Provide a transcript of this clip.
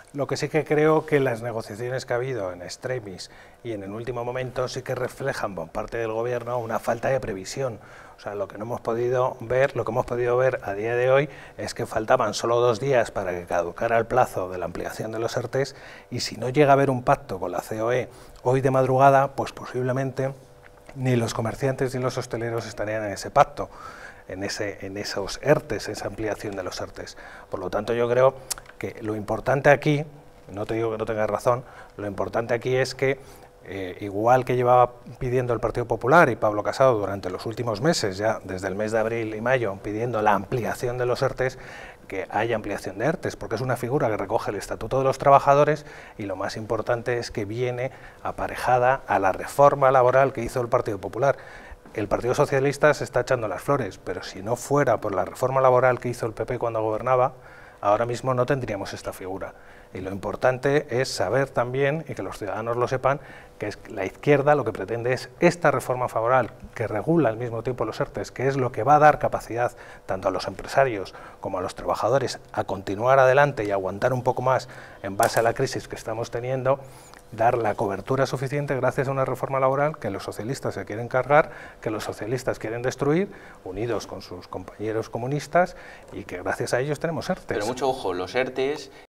Lo que sí que creo que las negociaciones que ha habido en extremis y en el último momento sí que reflejan por parte del Gobierno una falta de previsión. O sea, lo que hemos podido ver a día de hoy es que faltaban solo 2 días para que caducara el plazo de la ampliación de los ERTEs, y si no llega a haber un pacto con la COE hoy de madrugada, pues posiblemente ni los comerciantes ni los hosteleros estarían en ese pacto, en esos ERTEs, esa ampliación de los ERTEs. Por lo tanto, yo creo que lo importante aquí, no te digo que no tengas razón, lo importante aquí es que igual que llevaba pidiendo el Partido Popular y Pablo Casado durante los últimos meses, ya desde el mes de abril y mayo, pidiendo la ampliación de los ERTEs, que haya ampliación de ERTEs, porque es una figura que recoge el Estatuto de los Trabajadores, y lo más importante es que viene aparejada a la reforma laboral que hizo el Partido Popular. El Partido Socialista se está echando las flores, pero si no fuera por la reforma laboral que hizo el PP cuando gobernaba, ahora mismo no tendríamos esta figura. Y lo importante es saber también, y que los ciudadanos lo sepan, que es la izquierda lo que pretende es esta reforma laboral que regula al mismo tiempo los ERTEs, que es lo que va a dar capacidad tanto a los empresarios como a los trabajadores a continuar adelante y aguantar un poco más en base a la crisis que estamos teniendo, dar la cobertura suficiente gracias a una reforma laboral que los socialistas se quieren cargar, que los socialistas quieren destruir, unidos con sus compañeros comunistas, y que gracias a ellos tenemos ERTEs. Pero mucho ojo, los ERTEs